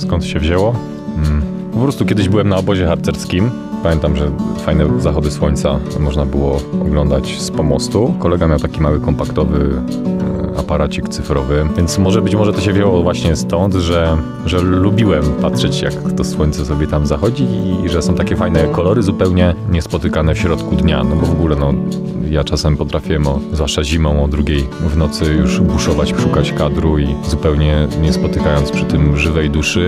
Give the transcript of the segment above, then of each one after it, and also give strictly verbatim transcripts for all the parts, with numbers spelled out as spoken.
Skąd się wzięło? Hmm. Po prostu kiedyś byłem na obozie harcerskim. Pamiętam, że fajne zachody słońca można było oglądać z pomostu. Kolega miał taki mały kompaktowy aparacik cyfrowy, więc może być może to się wzięło właśnie stąd, że, że lubiłem patrzeć, jak to słońce sobie tam zachodzi i że są takie fajne kolory zupełnie niespotykane w środku dnia, no bo w ogóle no ja czasem potrafiłem, o, zwłaszcza zimą o drugiej w nocy już buszować, szukać kadru i zupełnie nie spotykając przy tym żywej duszy.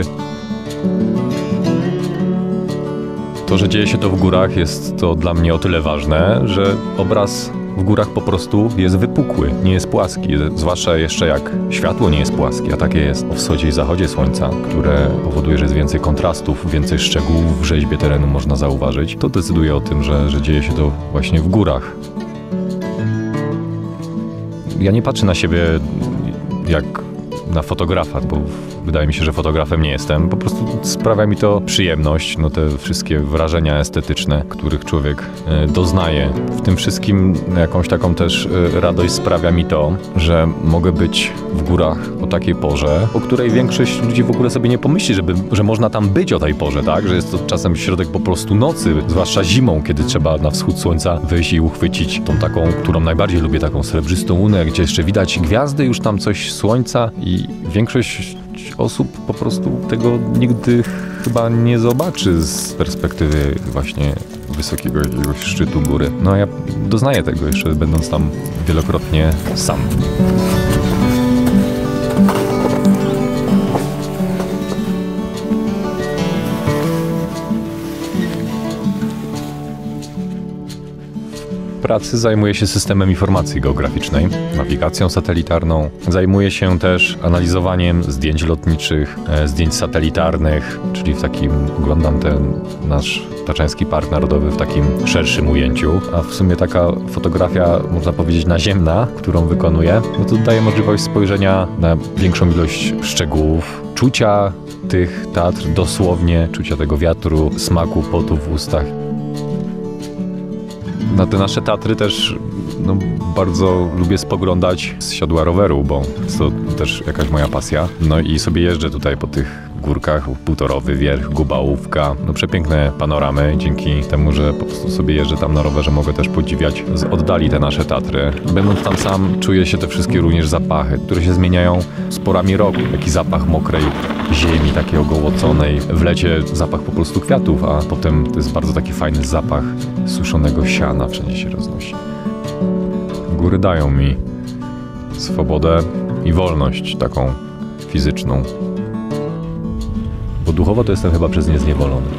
To, że dzieje się to w górach, jest to dla mnie o tyle ważne, że obraz w górach po prostu jest wypukły, nie jest płaski, zwłaszcza jeszcze jak światło nie jest płaskie, a takie jest o wschodzie i zachodzie słońca, które powoduje, że jest więcej kontrastów, więcej szczegółów w rzeźbie terenu można zauważyć. To decyduje o tym, że, że dzieje się to właśnie w górach. Ja nie patrzę na siebie jak na fotografa, bo wydaje mi się, że fotografem nie jestem. Po prostu sprawia mi to przyjemność, no te wszystkie wrażenia estetyczne, których człowiek e, doznaje. W tym wszystkim jakąś taką też e, radość sprawia mi to, że mogę być w górach o takiej porze, o której większość ludzi w ogóle sobie nie pomyśli, żeby, że można tam być o tej porze, tak? Że jest to czasem środek po prostu nocy, zwłaszcza zimą, kiedy trzeba na wschód słońca wyjść i uchwycić tą taką, którą najbardziej lubię, taką srebrzystą łunę, gdzie jeszcze widać gwiazdy, już tam coś słońca i większość osób po prostu tego nigdy chyba nie zobaczy z perspektywy właśnie wysokiego jakiegoś szczytu góry. No a ja doznaję tego jeszcze, będąc tam wielokrotnie sam. W pracy zajmuję się systemem informacji geograficznej, nawigacją satelitarną. Zajmuję się też analizowaniem zdjęć lotniczych, zdjęć satelitarnych, czyli w takim, oglądam ten nasz Tatrzański Park Narodowy w takim szerszym ujęciu, a w sumie taka fotografia, można powiedzieć, naziemna, którą wykonuję, no to daje możliwość spojrzenia na większą ilość szczegółów, czucia tych Tatr dosłownie, czucia tego wiatru, smaku potu w ustach. Na te nasze Tatry też no, bardzo lubię spoglądać z siodła roweru, bo jest to też jakaś moja pasja. No i sobie jeżdżę tutaj po tych górkach, Półtorowy Wierch, Gubałówka. No przepiękne panoramy, dzięki temu, że po prostu sobie jeżdżę tam na rowerze, mogę też podziwiać z oddali te nasze Tatry. Będąc tam sam, czuję się te wszystkie również zapachy, które się zmieniają z porami roku. Taki zapach mokrej ziemi, takiej ogołoconej. W lecie zapach po prostu kwiatów, a potem to jest bardzo taki fajny zapach suszonego siana, wszędzie się roznosi. Góry dają mi swobodę i wolność taką fizyczną. Bo duchowo to jestem chyba przez nie zniewolony.